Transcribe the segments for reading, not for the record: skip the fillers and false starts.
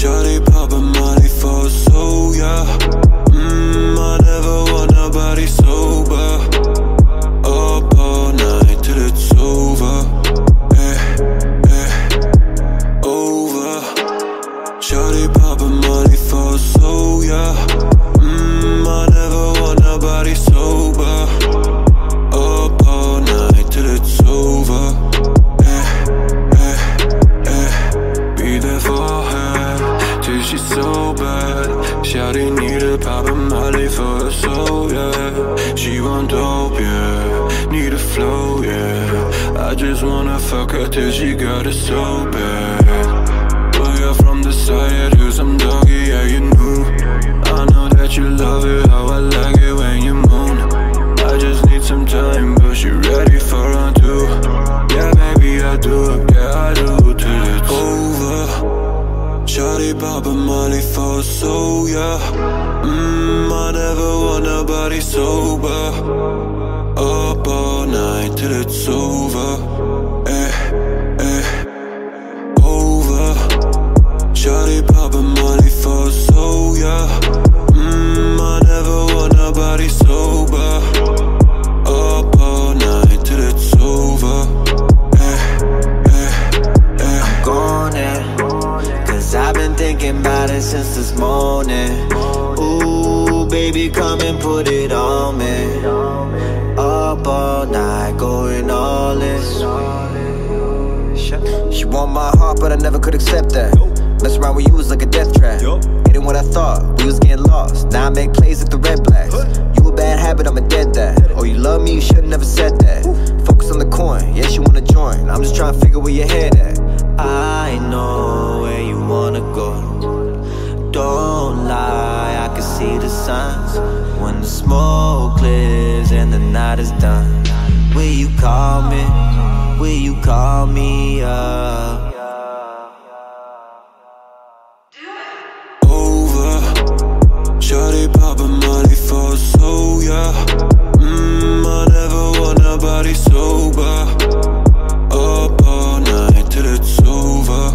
Shawty poppin' Molly for soul, yeah. I never want nobody sober. Up all night till it's over. Over. Shawty poppin' Molly for soul, yeah. I never want nobody sober. Up all night till it's over. Be there for her till she's so bad. Shawty need a poppin' Molly for her soul, yeah. She want dope, yeah. Need a flow, yeah. I just wanna fuck her till she got it so bad. But you're from the side, do some doggy, yeah, you knew. I know that you love it, how I like it when you moan. I just need some time, but she ready for round two. Yeah, baby, I do, yeah, I do, till it's over. Shawty poppin' Molly for soul, yeah. I never want nobody sober. Up all night till it's over. Over. Shawty poppin' Molly for soul, yeah. I never want nobody sober. Up all night till it's over. I'm gone in, 'cause I've been thinking about it since this morning. Ooh, baby, come and put it on me. Up all night, going all in. She want my heart, but I never could accept that. Mess around with you was like a death trap. It ain't what I thought, we was getting lost. Now I make plays like the red blacks. You a bad habit, I'm a dead that. Oh, you love me, you should've never said that. Focus on the coin, yes, you wanna join. I'm just trying to figure where your head at. I know where you wanna go. Don't lie, I can see the signs. When the smoke clears and the night is done, will you call me? Will you call me up? Over. Shawty poppin' Molly for soul, yeah. I never want nobody sober. Up all night till it's over.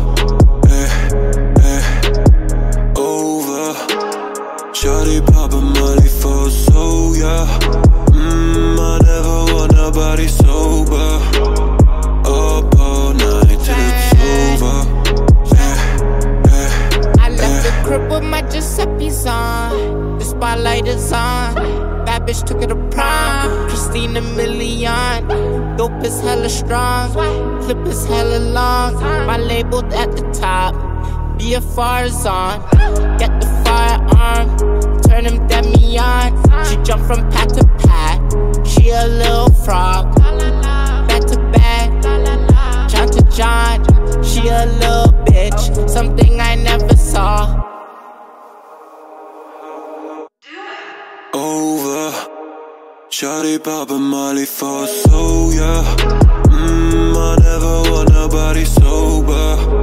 Over. Shawty poppin' Molly for soul, yeah. I never want nobody sober. Up all night till it's over. I left the crib with my Giuseppe's on. The spotlight is on. Bad bitch took it to prom. Christina Milian. Dope is hella strong. Clip is hella long. My label at the top. BFR is on. Get the firearm. Turn him demi-on. She jump from pat to pat. She a little frog. Back to back. John to John. She a little bitch. Something I never saw. Over. Shawty poppin' Molly for soul, yeah. I never want nobody sober.